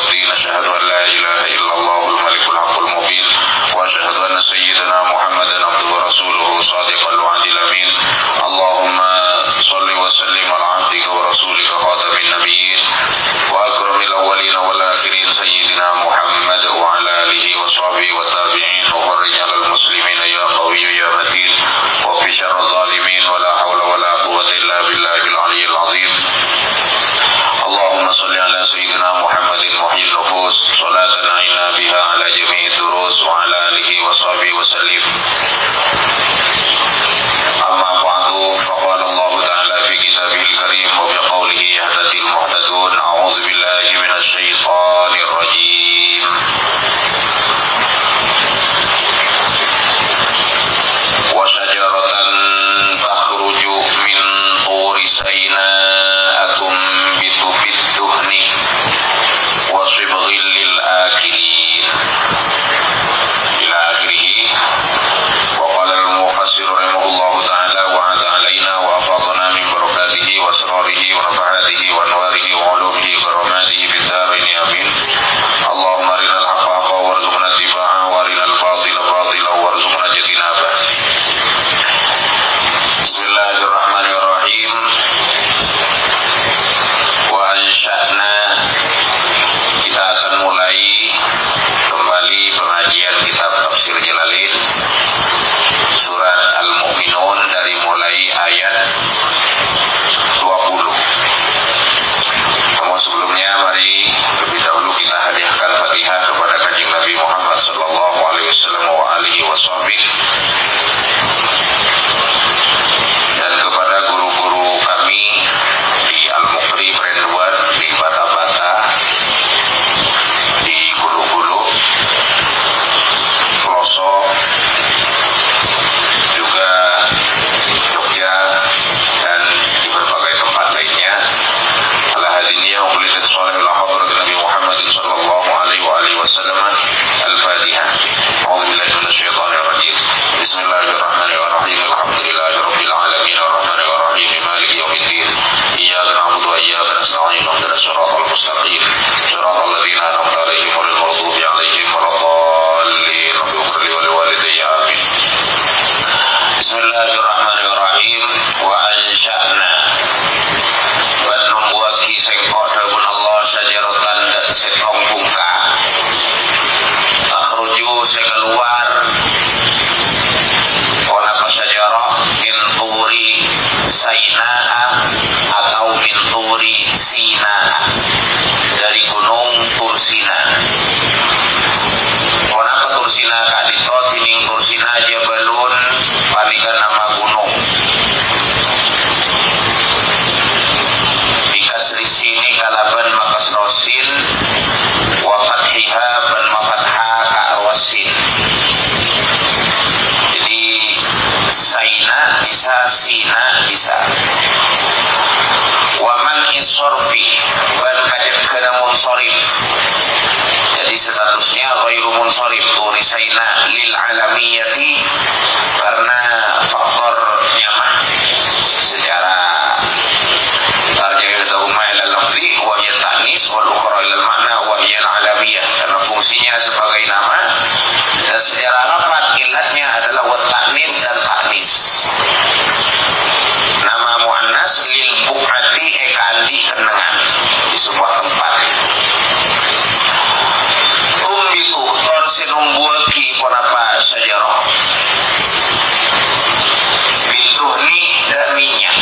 الدين أشهد أن لا إله إلا الله الملك الحق المبين وأشهد أن سيدنا محمدا عبده ورسوله صادق الوعد الأمين اللهم صل وسلم على عبدك ورسولك خاتم النبيين وأكرم الأولين والآخرين سيدنا محمد وعلى آله وصحبه والتابعين وفرج على المسلمين يا قوي يا متين وفي شر الظالمين ولا حول ولا قوة إلا بالله العلي العظيم اللهم صل على سيدنا محمد محيي النفوس صلاة نعينا بها على جميع الدروس وعلى آله وصحبه وسلم أما بعد فقال الله تعالى في كتابه الكريم وبقوله يهتدي المهتدون أعوذ بالله من الشيطان الرجيم وشجرة تخرج من طور سيناء تنبت بالدهن وصبغ للآكلين إلى آخره. وقال المفسر رحمه الله تعالى وعاد علينا وأفاضنا من بركاته وأسراره ونفحاته وأنواره وعلومه وكراماته في الدارين آمين. اللهم أرنا الحق حقا وارزقنا اتباعه وأرنا الباطل باطلا وارزقنا اجتنابه. Bismillahirrahmanirrahim. Wa ansha'na, kita akan mulai kembali pengajian kitab Tafsir Jalalain surat Al-Mu'minun dari mulai ayat 20. Namun sebelumnya mari lebih dahulu kita hadiahkan Fatihah kepada Kanjeng Nabi Muhammad sallallahu alaihi wasallam wa alihi washabbihi dan kepada guru-guru kami di Al-Mukri Merenduan, di Bata-Bata, di Gulu-Gulu, Pelosok, juga Jogja, dan di berbagai tempat lainnya. Ala hadiniyah wa kulidat sholihul hadrat Nabi Muhammad sallallahu alaihi wasallam. Al-Fatihah. A'udzubillahi minasyaitonir rajim. Bismillahirrahmanirrahim. Alhamdulillahirabbil alamin arrahmanir rahim maliki yaumiddin. Iyyaka na'budu wa iyyaka nasta'in. Ihdinas siratal mustaqim. Siratal ladzina an'amta 'alaihim ghairil maghdubi 'alaihim waladdallin. Rabbighfir li wa liwalidayya amin. Bismillahirrahmanirrahim. Wa ansha'na ban numbuaki sengkok dawuh Allah syajaratan setong bungka akhruju sekeluar onapa syajarah min turi sainaa atau min turi sinaa dari gunung Tursina. Onapa Tursina kadito tining Tursina jabalun panikan nama gunung bikasri sini kalaban makas rosin wa fathiha ban mafatha ka rosin. Jadi saina bisa, sina bisa. Wa man isorfi ban kajak kena munsorif. Jadi statusnya ghairu munsorif turi saina lil alamiyati karena faktor nyamah secara tarjih dahuma ila lafzi wa hiya ta'nis wal ukhra ila makna wa hiya al alamiyah karena fungsinya sebagai nama dan secara lafaz ilatnya adalah wa ta'nis dan ta'nis. Nama muannas lil buqati ekandi kenengan di sebuah tempat. Tumbitu ton sinumbuaki konapa sajarah bituhni dan minyak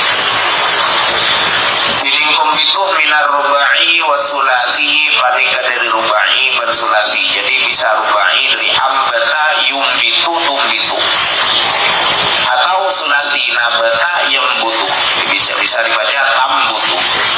tining tumbitu minar rubai wa sulasi panika dari rubai dan sulasi. Jadi bisa rubai dari ambata yumbitu tumbitu atau sulasi nabata yambutu, bisa dibaca tambutu.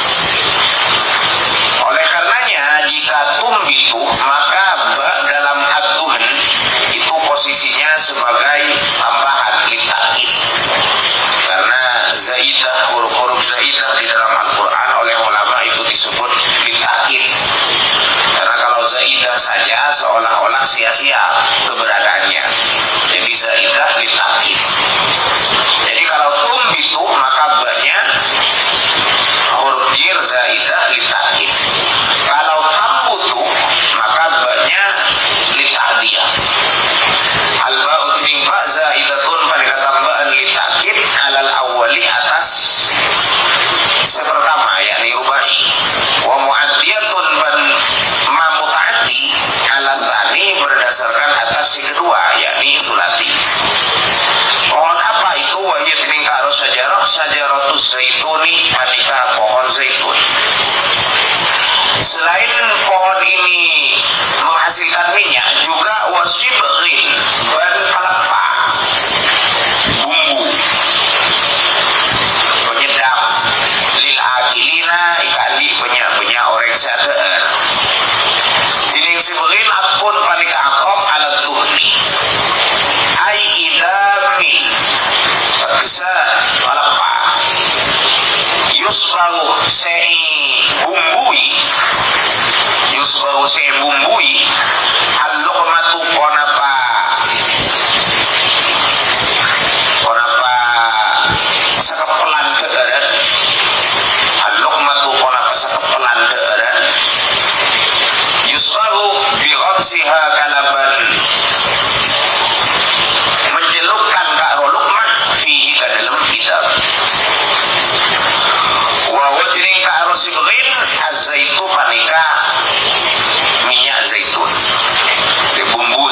Oleh karenanya jika tumbitu maka ba dalam ad-duhn itu posisinya sebagai tambahan litakid karena zaidah, huruf-huruf zaidah di dalam Al-Quran oleh ulama itu disebut litakid karena kalau zaidah saja seolah-olah sia-sia keberadaannya. Jadi zaidah litakid. Jadi kalau tumbitu maka ba-nya huruf jir zaidah litakid. Kalau tambut panika pohon zaitun. Selain pohon ini menghasilkan minyak, juga wasibghin, ban pelepah, bumbu penyedap, lil akilina ikan di banyak orang sadaan. Tining sibghin atpun panika akop alat tuhni ai idamil tegesa pelepah yusbahu bumbui al-luqmatu konapa sakepelan keeran, al-luqmatu konapa sakepelan keeran, yusbahu bi ghamsiha kalaban, menjelupkan karo luqmah fihi ka dalam kitab. Wa wajring karo sibghin az-zaitu panika minyak zaitun, bumbu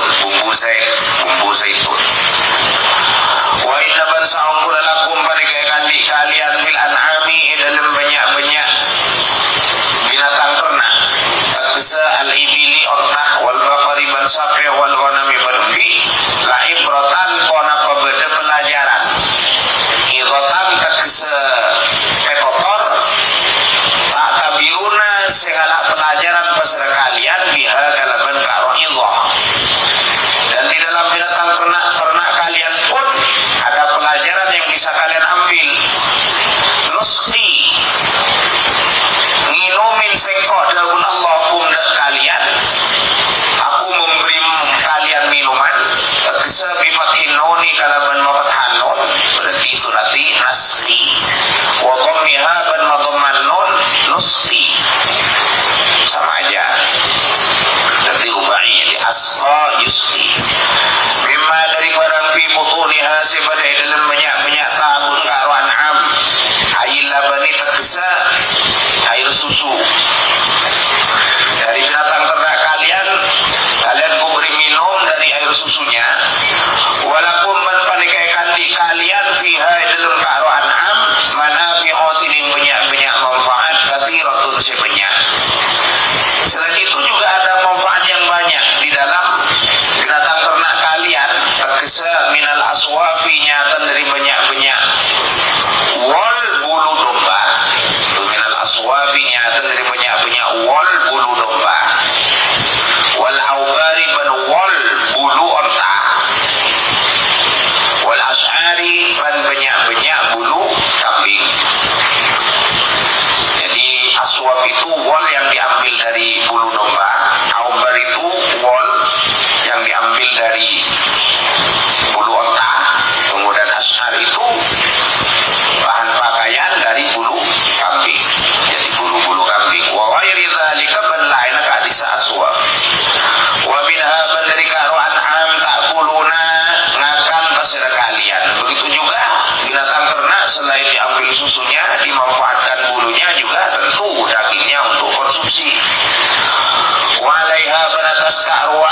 zaitun. Wa inna ban sa'um lakum panika di kalian fil an'ami dalam banyak binatang ternak, tegesa al-ibili ontah wal baqari ban sapi wal ghanami badumbi la ibratan kona pebeda pelajaran. Irotan tegesa pekotor tak tabiruna segala pelajaran pasar kalian biha kalaban karo ilah. Dan di dalam binatang ternak kalian pun ada pelajaran yang bisa kalian ambil. Nusqi nginumin sengkok daun Allah kumdak kalian, aku memberi kalian minuman. Tegesa bifatin nuni kalaban mafathan nun, berarti surati nasqi, wa dhammiha ban madhamman nun nusqi, sama aja. Berarti rubai di asqa yusqi. Mimma dari barang fi butuniha sebadai dalam banyak tabun karo an'am, air labani tegesa air susu. Dari binatang ternak kalian kuberi minum dari air susunya. Walakum man panikaikan di kalian fiha dalam karo an'am manafi'atin banyak manfaat katsiratun sebanyak. Selain itu juga ada manfaat yang banyak di dalam binatang ternak kalian. Tegesa minal aswafi nyatan dari banyak wal bulu domba. Minal aswafi nyatan dari banyak wal bulu domba. Wal aubari ban wal bulu onta. Wal ash'ari ban banyak bulu kambing. Jadi aswaf itu wal yang diambil dari bulu domba, aubar itu wal yang diambil dari bulu onta, kemudian ash'ar itu bahan pakaian dari bulu kambing. Jadi bulu kambing. Wa ghairi dzalika ban laina ka disa aswaf. Wa minha ban dari karo an'am ta'kuluna ngakan pasir kalian. Begitu juga binatang ternak selain diambil susunya, dimanfaatkan bulunya, juga tentu dagingnya untuk konsumsi. Walaiha banatas karwa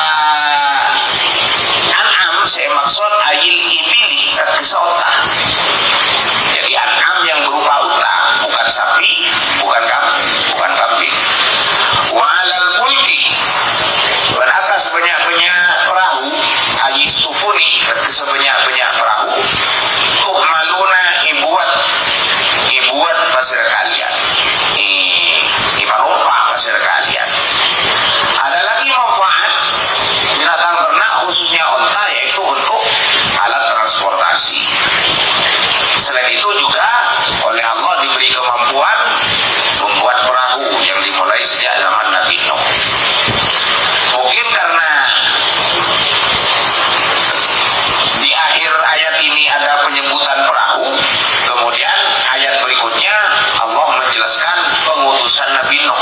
an'am saya maksud ayil ibili tegesa unta. Jadi an'am yang berupa unta, bukan sapi, bukan kambing. Walal fulki dan atas banyak perahu ayis sufuni tegesa banyak perahu. Tuhmaluna ibuat pasir kalian. Imanumpak pasir kalian. Ada lagi manfaat binatang ternak khususnya unta, yaitu untuk alat transportasi. Selain itu juga oleh Allah diberi kemampuan membuat perahu yang dimulai sejak zaman Nabi Nuh. Mungkin karena di akhir ayat ini ada penyebutan perahu, kemudian ayat berikutnya Allah menjelaskan pengutusan Nabi Nuh.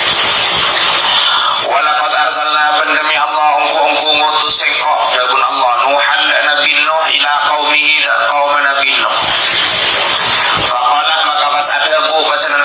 Walaqad arsalna demi Allah ungku ngutus sengkok daun Allah Nuhan Nabi Nuh ila qaumihi da qaum Nabi Nuh. Faqala maka pas adabu pas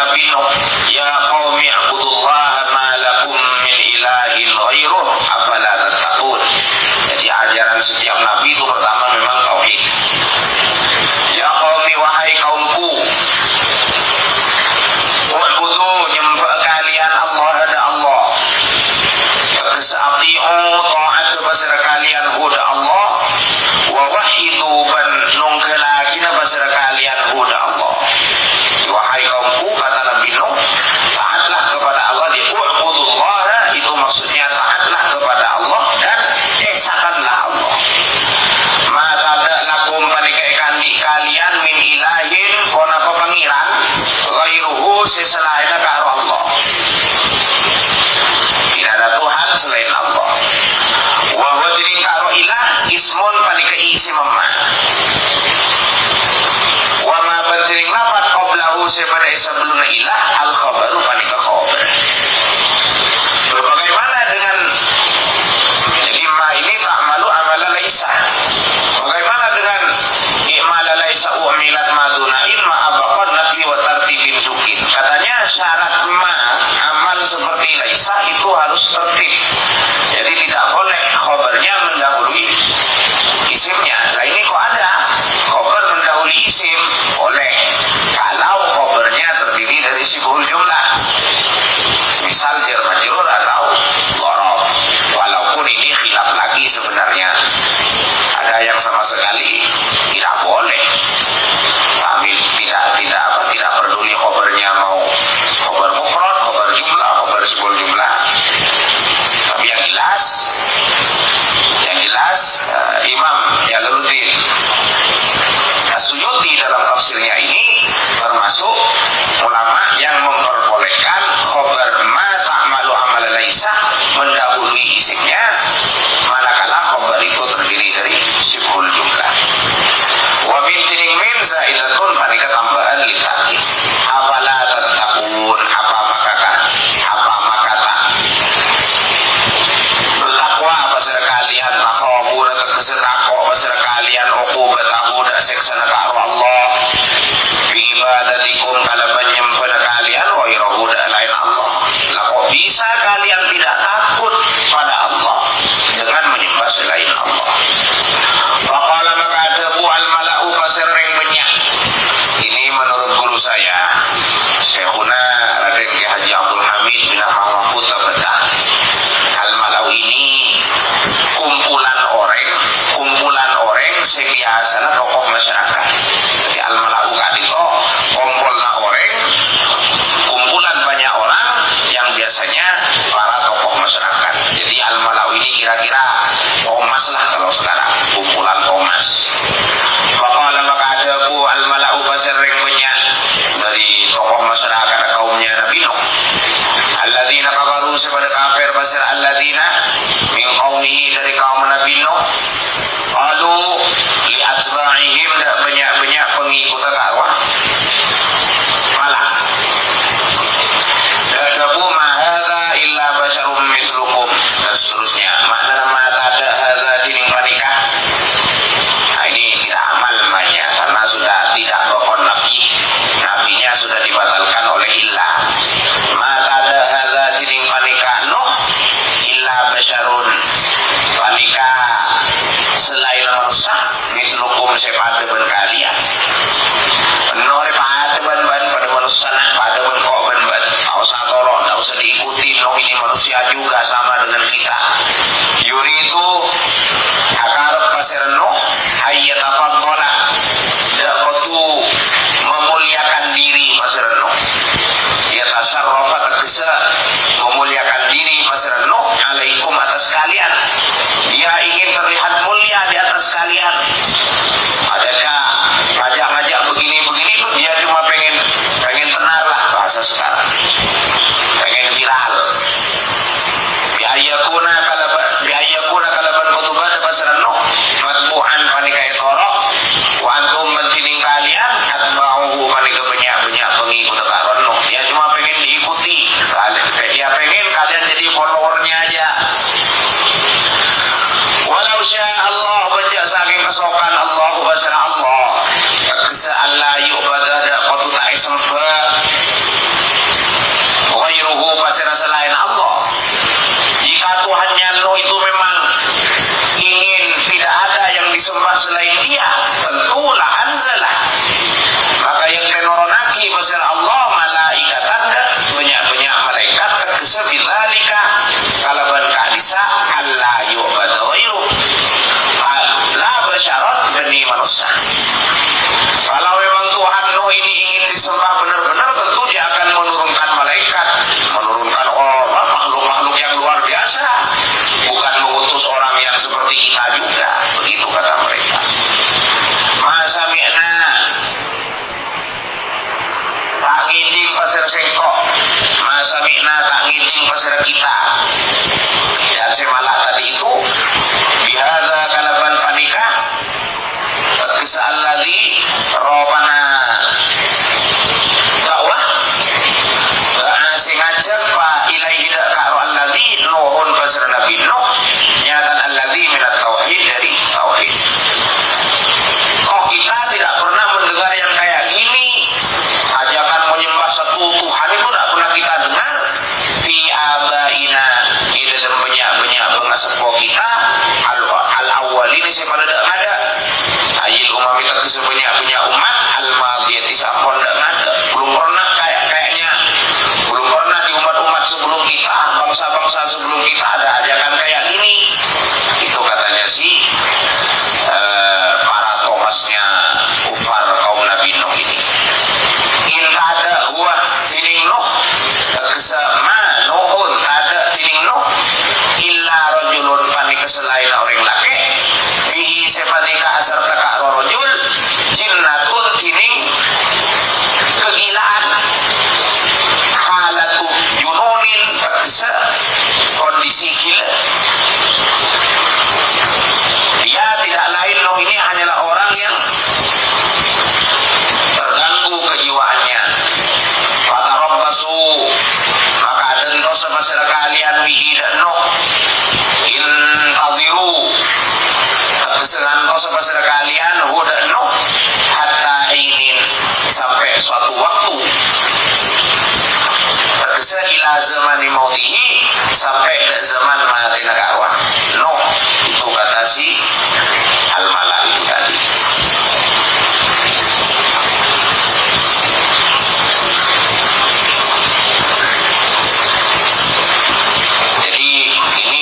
sepada sebelum ilah al khabaru panika khabar. Bagaimana dengan jadi ma ini tak malu amala laisa. Bagaimana dengan i'mala laisa u'milat maduna imma abaqan nafi wa tartibin sukin. Katanya syarat ma amal seperti laisa itu harus tertib. Jadi tidak boleh khabarnya mendahului isimnya. Nah ini kok ada khabar mendahului isim? Boleh. Kalau khabarnya terdiri dari sibul jumlah. Misal jar majrur atau dhorof. Walaupun ini khilaf lagi sebenarnya. Ada yang sama sekali tidak boleh. Kami tidak peduli khabarnya mau khabar mufrad, khabar jumlah, khabar sibul jumlah. Tapi yang jelas Imam Jalaluddin As-Suyuti dalam tafsirnya ini termasuk ulama yang memperbolehkan khabar ma ta'malu amal laisa mendahului isimnya manakala khabar itu terdiri dari sibul jumlah. Wa min tining min zaidatun panika tambahan litaki. Afala tattaqun apa maka bertakwa pasal kalian takhawun tegese takwa pasal kalian uqubatahu dak siksa karo Allah bi ibadatikum kalaban nyempen kalian ghairahu dak lain Allah. Lah kok bisa kalian tidak takut pada Allah dengan menyembah selain Allah? Faqala maka adabu al mala'u pasir ring banyak. Ini menurut guru saya Syekhuna Raden Ki Haji Abdul Hamid bin Mahfud Tabatan. Al mala'u ini kumpulan orang sebiasana tokoh masyarakat. Jadi al mala'u kadito kumpulan banyak orang yang biasanya para tokoh masyarakat. Jadi al mala'u ini kira-kira Thomas lah kalau sekarang, kumpulan Thomas. Faqala maka adabu al mala'u basirring banyak dari tokoh masyarakat kaumnya Nabi Nuh. Alladzina kafaru sepada kafir basir alladzina min qaumihi dari kaum Nabi Nuh. Qalu li atba'ihim dak banyak pengikut takwah. Malah adabu ma hadza illa basyarum mislukum dan seterusnya. Makna mata ada hadza dining panikah. Nah ini tidak amal banyak karena sudah tidak rokon nafinya sudah dibatalkan oleh illah. Mata ada hadza dining panikah Nuh illa basyarun panikah selain manusia mislukum sepada ben kalian. Nuh pada ben pada manusia pada ben kok ben usah tolong, tidak usah diikuti. Nuh ini manusia juga sama dengan kita. Yuridu akarab pasir Nuh ayyatafaddola dak kutu memuliakan diri pasir Nuh. Yatasarrafa tegesa memuliakan diri pasir Nuh alaikum atas kalian. Dia ingin terlihat mulia di atas kalian. Adakah ngajak begini-begini tuh dia cuma pengen tenar lah bahasa sekarang. Pengen viral. Biayakuna kalaban kutubah da pasaran Nuh matbu'an panika iqara wa antum mantining kalian atba'uhu panika banyak pengikut karon Nuh. Dia cuma pengen diikuti. Dia pengen kalian jadi followernya aja. Walau syaa Allah banja saking kesokan Allah basara Allah kesa Allah yu'bada qatu ta'isamba ghairuhu basara selain Allah. Jika Tuhannya Nuh itu memang ingin tidak ada yang disembah selain dia, tentulah anzalah maka yang tenoronaki basara Allah malaikatan banyak malaikat kesa bidzalika kalaban kadisa Allah yu'bada ghairu la basyarat bani manusia. Kalau memang Tuhan Nuh ini ingin disembah benar-benar, tentu dia akan menurunkan malaikat, menurunkan makhluk-makhluk yang luar biasa, bukan mengutus orang yang seperti kita juga. Begitu kata mereka. Masa mi'na tak ngiding pasir sengkok, masa mi'na tak ngiding pasir kita. Dan semalak tadi itu bihadza kalaban panikah kisah alladzi robana satu Tuhan itu tidak pernah kita dengar. Fi abaina, di dalam banyak pengasepo kita al-awwalin sepada dak ada. Ayil umam itu sebanyak umat al-madiyati sampun dak ada. Belum pernah kayaknya belum pernah di umat-umat sebelum kita, bangsa-bangsa sebelum kita ada ajakan kayak gini. Itu katanya sih para Thomasnya kufar kaum Nabi Nuh ini. In ada huwa tining Nuh kesema Nuhun ada tining Nuh illa rajulun panika selain orang laki bihi sepanika asar taka rajul jinnatun tining kegilaan halatu jununin kesa kondisi gila. Dia tidak lain Nuh ini hanyalah orang yang terganggu kejiwaannya. Fatarabbasu, maka ada sama kalian bihi dan Nuh intadhiru, kesengan sama kalian huda Nuh hatta inin, sampai suatu waktu tergesa ila zamani mautihi, sampai zaman mati nagawa Nuh. Itu kata si al-malak itu tadi. Jadi ini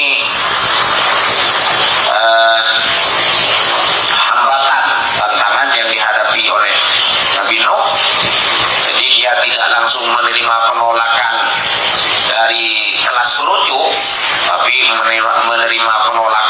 hambatan, tantangan yang dihadapi oleh Nabi Nuh. Jadi dia tidak langsung menerima penolakan dari kelas kerucu, tapi menerima penolakan